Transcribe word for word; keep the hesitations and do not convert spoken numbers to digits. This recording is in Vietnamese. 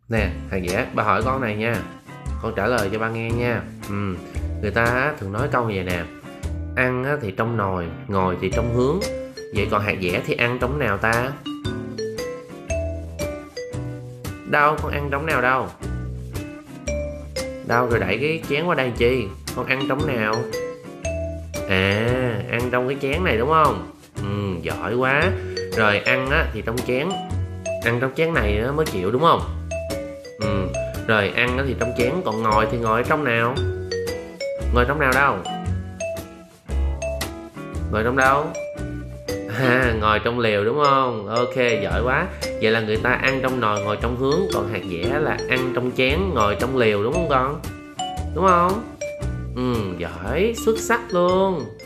Nè, Hàng Dẻ, ba hỏi con này nha. Con trả lời cho ba nghe nha. Ừ, người ta á, thường nói câu như vậy nè. Ăn á, thì trong nồi, ngồi thì trong hướng. Vậy còn Hạt Dẻ thì ăn trong nào ta? Đâu, con ăn trong nào đâu? Đâu, rồi đẩy cái chén qua đây chi? Con ăn trong nào? À, ăn trong cái chén này đúng không? Ừ, giỏi quá. Rồi ăn á, thì trong chén. Ăn trong chén này á, mới chịu đúng không? Ừ, rồi ăn á, thì trong chén. Còn ngồi thì ngồi trong nào? Ngồi trong nào đâu? Ngồi trong đâu? À, ngồi trong lều đúng không? Ok, giỏi quá. Vậy là người ta ăn trong nồi ngồi trong hướng. Còn Hạt Dẻ là ăn trong chén ngồi trong lều đúng không con? Đúng không? Ừ, giỏi, xuất sắc luôn.